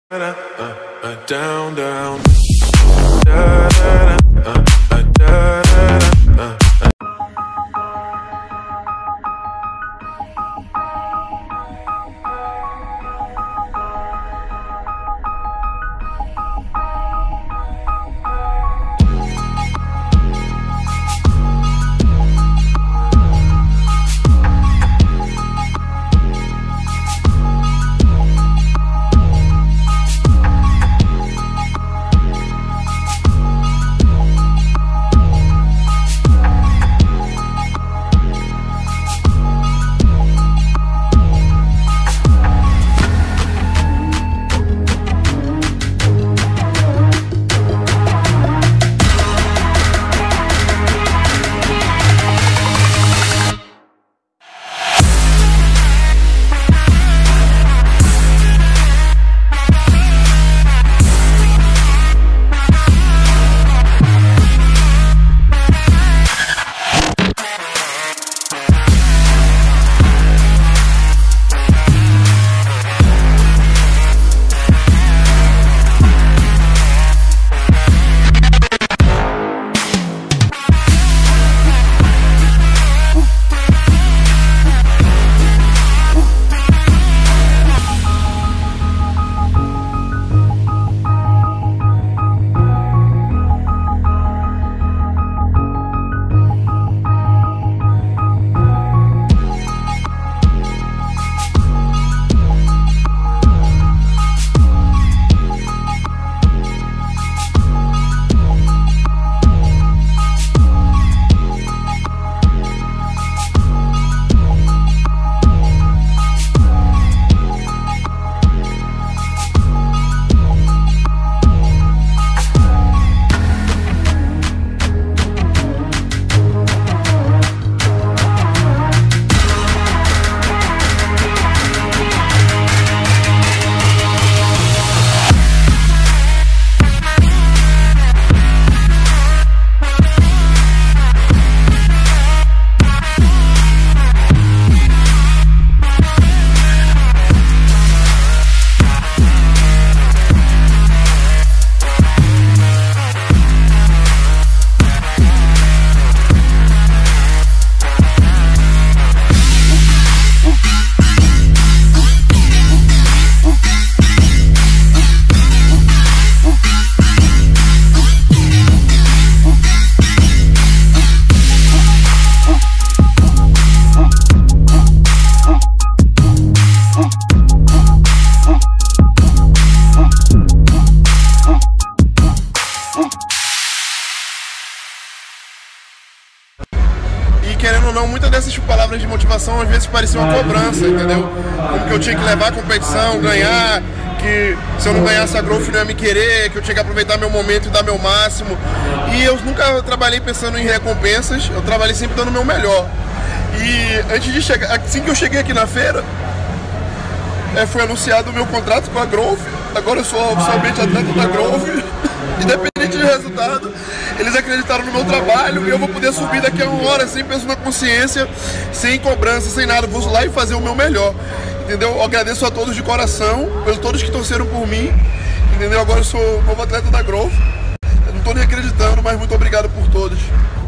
Down, down. Da, da, da, da, da, da. Querendo ou não, muitas dessas palavras de motivação às vezes pareciam uma cobrança, entendeu? Como que eu tinha que levar a competição, ganhar, que se eu não ganhasse a Growth não ia me querer, que eu tinha que aproveitar meu momento e dar meu máximo. E eu nunca trabalhei pensando em recompensas, eu trabalhei sempre dando o meu melhor. E antes de chegar, assim que eu cheguei aqui na feira, foi anunciado o meu contrato com a Growth. Agora eu sou oficialmente atleta da Growth. Independente do resultado, eles acreditaram no meu trabalho e eu vou poder subir daqui a uma hora sem peso na consciência, sem cobrança, sem nada. Vou lá e fazer o meu melhor, entendeu? Eu agradeço a todos de coração, por todos que torceram por mim, entendeu? Agora eu sou novo atleta da Growth. Eu não estou nem acreditando, mas muito obrigado por todos.